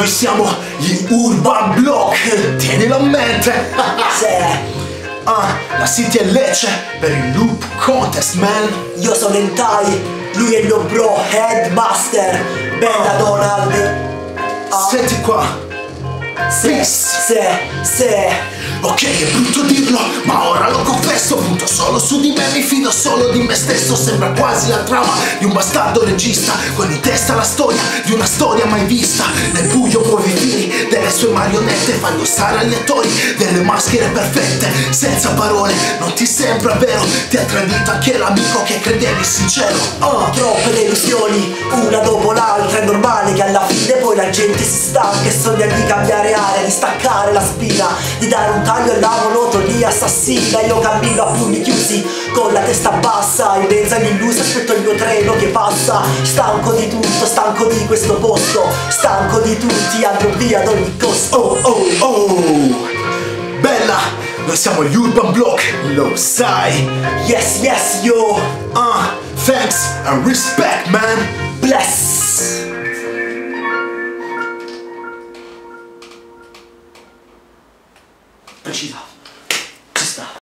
noi siamo gli Urban Block, tienilo a mente. Sì. La City è Lecce per il Loop Contest, man. Io sono Entai, lui è il mio bro, Headmaster. Bella Donald. Senti qua. Se. Ok, è brutto dirlo, ma ora lo confesso. Punto solo su di me, mi fido solo di me stesso. Sembra quasi la trama di un bastardo regista, con in testa la storia di una storia mai vista. Nel buio muove i fili delle sue marionette, fa indossare agli attori delle maschere perfette. Senza parole, non ti sembra vero? Ti ha tradito anche l'amico che credevi sincero. Troppe delusioni, una dopo l'altra. È normale che alla fine poi la gente si stanca e sogna di cambiare aria, di staccare la spina, di dare un taglio alla monotonia assassina. Io cammino a pugni chiusi, con la testa bassa, in mezzo agli illusi aspetto il mio treno che passa. Stanco di tutto, stanco di questo posto, stanco di tutti, andrò via ad ogni costo. Oh, bella, noi siamo gli Urban Block, lo sai. Yes, yo. Thanks and respect, man. Bless. Precisa. Ci sta.